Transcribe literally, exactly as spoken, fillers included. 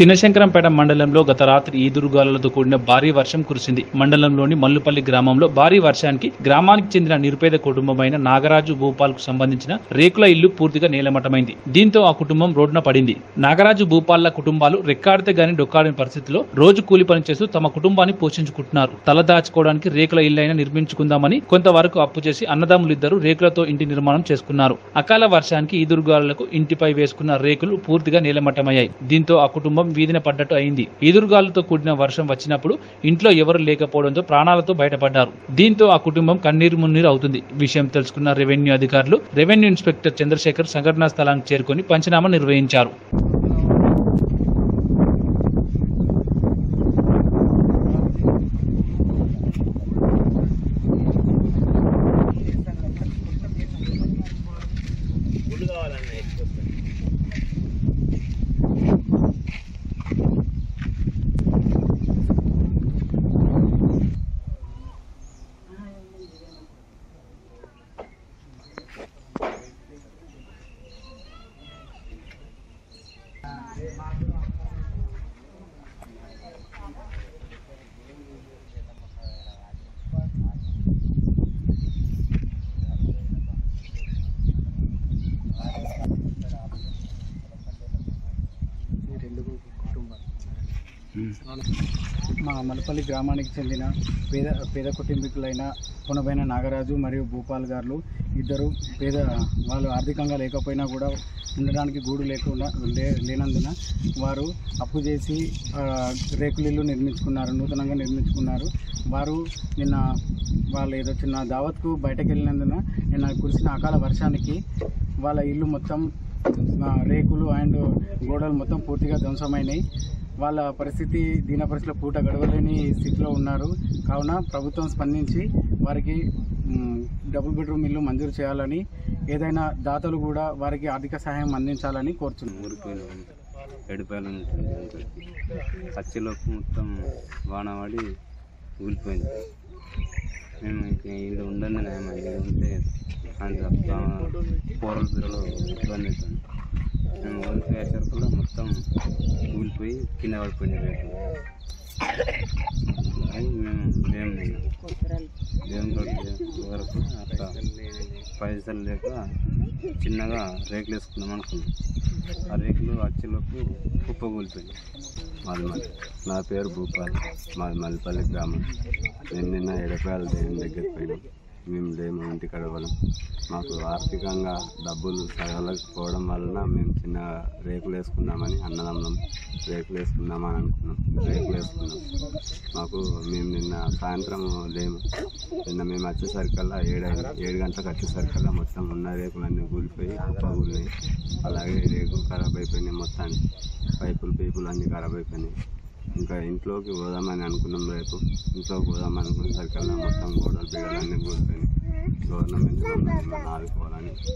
చిన్నశంకరంపేట మండలంలో గత రాత్రి ఈదురుగాలులతో కూడిన భారీ వర్షం కురిసింది. మండలంలోని మల్లుపల్లి గ్రామంలో భారీ వర్షానికి గ్రామానికి చెందిన నిరుపేద కుటుంబమైన నాగరాజు భూపాల్ కు సంబంధించిన రేకుల ఇల్లు పూర్తిగా నేలమట్టమైంది. దీంతో ఆ కుటుంబం రోడ్డున పడింది. నాగరాజు భూపాల్ల కుటుంబాలు రెక్కాడితే గాని డొక్కాడిన పరిస్థితిలో రోజు కూలి పని చేస్తూ తమ కుటుంబాన్ని పోషించుకుంటున్నారు. తల దాచుకోవడానికి రేకుల ఇల్లైనా నిర్మించుకుందామని కొంతవరకు అప్పు చేసి అన్నదమ్ములిద్దరూ రేకులతో ఇంటి నిర్మాణం చేసుకున్నారు. అకాల వర్షానికి ఈదురుగాలులకు ఇంటిపై వేసుకున్న రేకులు పూర్తిగా నేలమట్టమయ్యాయి. దీంతో ఆ కుటుంబం వీధిన పడ్డట్టు అయింది. ఈదురుగాలులతో కూడిన వర్షం వచ్చినప్పుడు ఇంట్లో ఎవరు లేకపోవడంతో ప్రాణాలతో బయటపడ్డారు. దీంతో ఆ కుటుంబం కన్నీరు మున్నీరు అవుతుంది. విషయం తెలుసుకున్న రెవెన్యూ అధికారులు రెవెన్యూ ఇన్స్పెక్టర్ చంద్రశేఖర్ సంఘటనా స్థలానికి చేరుకుని పంచనామా నిర్వహించారు. మా మల్లుపల్లి గ్రామానికి చెందిన పేద పేద కుటుంబీకులైన కొనబైన నాగరాజు మరియు భూపాల్ గారు ఇద్దరు పేద వాళ్ళు ఆర్థికంగా లేకపోయినా కూడా ఉండడానికి గూడు లేకుండా లే లేనందున వారు అప్పు చేసి రేకులిల్లు నిర్మించుకున్నారు, నూతనంగా నిర్మించుకున్నారు. వారు నిన్న వాళ్ళు ఏదో చిన్న దావత్కు బయటకు వెళ్ళినందున నిన్న కురిసిన అకాల వర్షానికి వాళ్ళ ఇల్లు మొత్తం రేకులు అండ్ గోడలు మొత్తం పూర్తిగా ధ్వంసమైనాయి. వాళ్ళ పరిస్థితి దీన పరిస్థితిలో పూట గడవలేని స్థితిలో ఉన్నారు. కావున ప్రభుత్వం స్పందించి వారికి డబుల్ బెడ్రూమ్ ఇల్లు మంజూరు చేయాలని, ఏదైనా దాతలు కూడా వారికి ఆర్థిక సహాయం అందించాలని కోరుతున్నాం. ఊరిపోయిన ఎడిపోయిన ఖర్చులోకి మొత్తం వానవాడి ఊరిపోయింది. మేము ఇంక ఇది ఉండండి మేము ఇది ఉంటే కూరల పిల్లలు ఇబ్బంది అవుతుంది. మేము ఊరిపోయేసరికి మొత్తం ఊలిపోయి కింద పడిపోయిన రేటు అని మేము దేవుని దేవుని వరకు అట్లా పైసలు లేక చిన్నగా రేకులు వేసుకుందాం అనుకున్నాం. ఆ రేకులు అచ్చులకు కుప్ప కూలిపోయింది. మాది మళ్ళీ నా పేరు భూపాల్, మాది మల్లిపల్లి గ్రామం. నేను నిన్న ఎడపాయలు దేవుని దగ్గరికి పోయినాం. మేము లేము ఇంటికి అడగలం. మాకు ఆర్థికంగా డబ్బులు తగలకపోవడం వలన మేము చిన్న రేకులు వేసుకుందామని అన్నదమ్ములం రేకులు వేసుకుందామని అనుకున్నాం. రేకులు వేసుకున్నాం. మాకు మేము నిన్న సాయంత్రం లేము. నిన్న మేము వచ్చేసరికల్లా ఏడు ఏడు గంటలకు వచ్చేసరికల్లా మొత్తం ఉన్న రేకులన్నీ కూలిపోయి కూలినాయి. అలాగే రేకులు ఖరాబ్ అయిపోయినాయి. మొత్తానికి పైపులు పైపులు అన్నీ ఖరాబ్ అయిపోయినాయి. ఇంకా ఇంట్లోకి పోదామని అనుకున్నాం. రేపు ఇంట్లోకి పోదామని అనుకునే సరికల్లా మొత్తం గోడలు బీడలు అన్నీ కూలిపోయినాయి. గవర్నమెంట్ ఆదుకోవాలని